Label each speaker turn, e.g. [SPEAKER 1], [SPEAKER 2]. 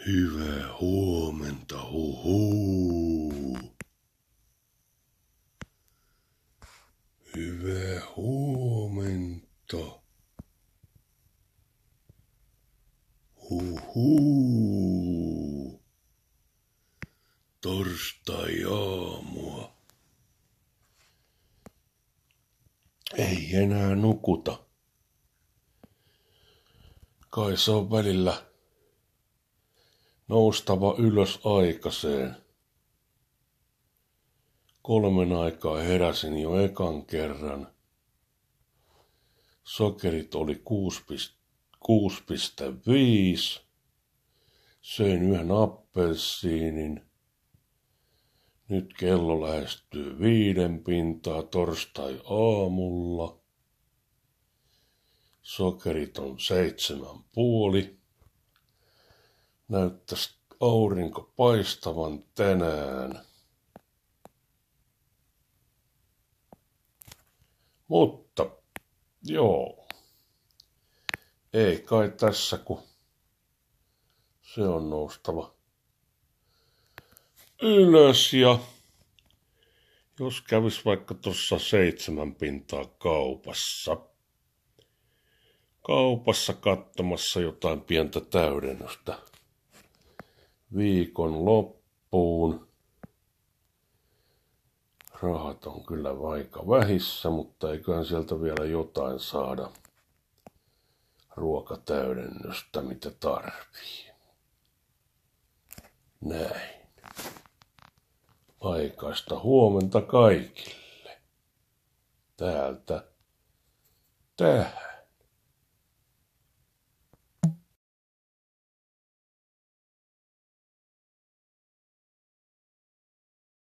[SPEAKER 1] Hyvää huomenta, huhuu. Hyvää huomenta. Huhuu. Torstai-aamua. Ei enää nukuta. Kai se on välillä noustava ylös aikaiseen. 3 aikaa heräsin jo ekan kerran. Sokerit oli 6,5. Söin yhden appelsiinin. Nyt kello lähestyy 5 pintaa torstai-aamulla. Sokerit on 7,5. Näyttäisi aurinko paistavan tänään. Mutta, joo. Ei kai tässä, kun se on noustava ylös ja jos kävis vaikka tuossa 7 pintaa kaupassa katsomassa jotain pientä täydennystä viikon loppuun. Rahat on kyllä aika vähissä, mutta eiköhän sieltä vielä jotain saada ruokatäydennystä, mitä tarvii. Näin. Aikaista huomenta kaikille. Täältä tähän.